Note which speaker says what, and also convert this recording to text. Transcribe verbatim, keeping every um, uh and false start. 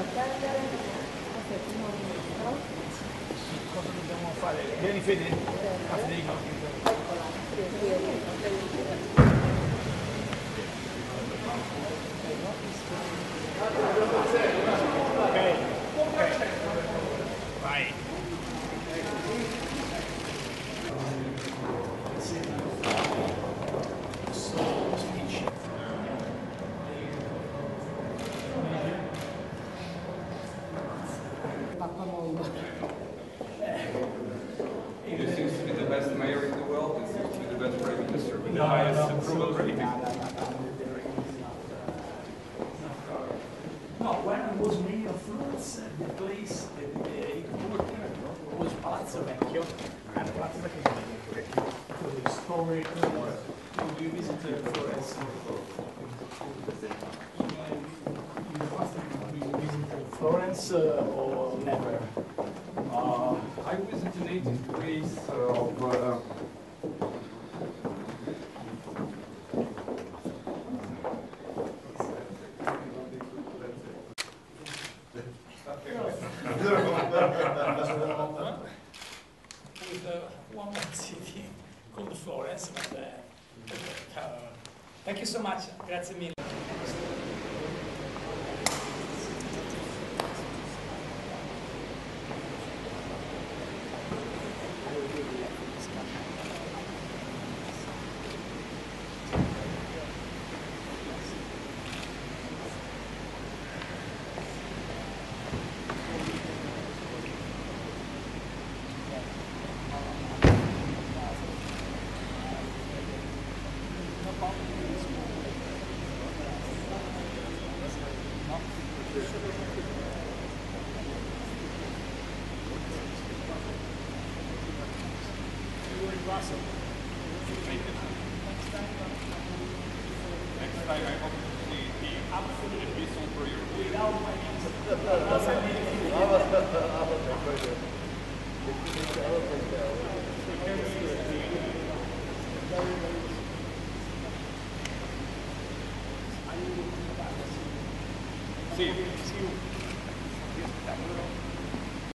Speaker 1: Cosa dobbiamo fare? Vieni Fede? A Federico. Ok, ok. Vai.
Speaker 2: This seems to be the best mayor in the world. This seems to be the best prime minister with the highest approval rating.
Speaker 1: No, when I was mayor of Florence, the place, the, the headquarters was Palazzo Vecchio, and Palazzo Vecchio was a historic. Uh, you visited Florence. You visited Florence uh, or never?
Speaker 2: Uh, I visited the native place of uh,
Speaker 1: with uh, one more city called Florence. But, uh, uh, thank you so much. Grazie mille.
Speaker 2: Next time I hope to see the absolute whistle for you. See you.